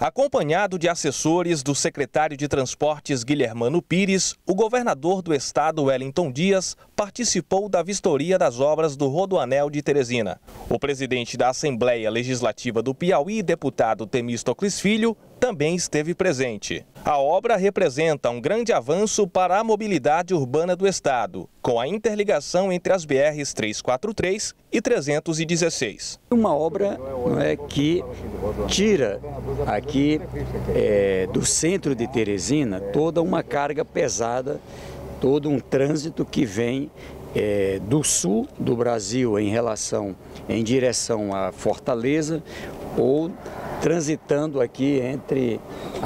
Acompanhado de assessores do secretário de Transportes Guilhermano Pires, o governador do estado, Wellington Dias, participou da vistoria das obras do Rodoanel de Teresina. O presidente da Assembleia Legislativa do Piauí, deputado Temístocles Filho, também esteve presente. A obra representa um grande avanço para a mobilidade urbana do estado, com a interligação entre as BRs 343 e 316. Uma obra que tira aqui do centro de Teresina toda uma carga pesada, todo um trânsito que vem do sul do Brasil em direção à Fortaleza ou transitando aqui entre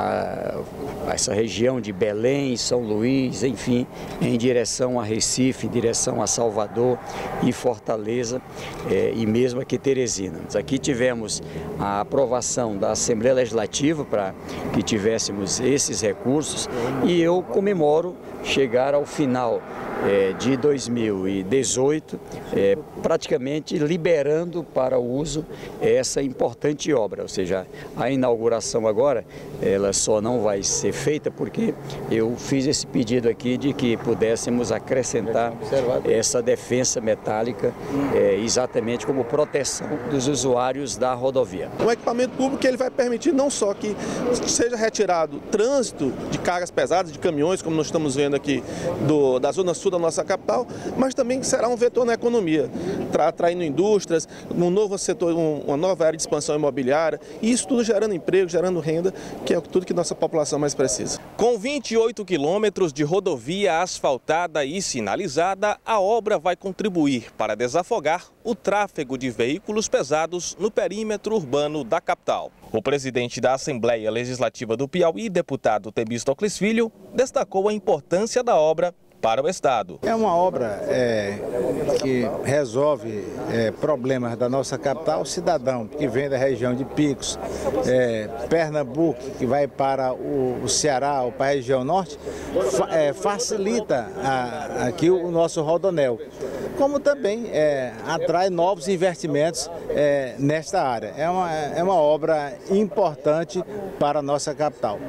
essa região de Belém, São Luís, enfim, em direção a Recife, em direção a Salvador e Fortaleza e mesmo aqui Teresina. Aqui tivemos a aprovação da Assembleia Legislativa para que tivéssemos esses recursos e eu comemoro chegar ao final de 2018, praticamente liberando para o uso essa importante obra, ou seja, a inauguração agora, ela só não vai ser feita porque eu fiz esse pedido aqui de que pudéssemos acrescentar essa defensa metálica exatamente como proteção dos usuários da rodovia. O equipamento público ele vai permitir não só que seja retirado trânsito de cargas pesadas, de caminhões, como nós estamos vendo aqui da zona sul da nossa capital, mas também será um vetor na economia, atraindo indústrias, um novo setor, uma nova área de expansão imobiliária, e isso tudo gerando emprego, gerando renda, que é tudo que nossa população mais precisa. Com 28 quilômetros de rodovia asfaltada e sinalizada, a obra vai contribuir para desafogar o tráfego de veículos pesados no perímetro urbano da capital. O presidente da Assembleia Legislativa do Piauí, deputado Temístocles Filho, destacou a importância da obra para o estado. É uma obra que resolve problemas da nossa capital. O cidadão que vem da região de Picos, Pernambuco, que vai para o Ceará ou para a região norte, facilita aqui o nosso rodoanel, como também atrai novos investimentos nesta área. É uma obra importante para a nossa capital.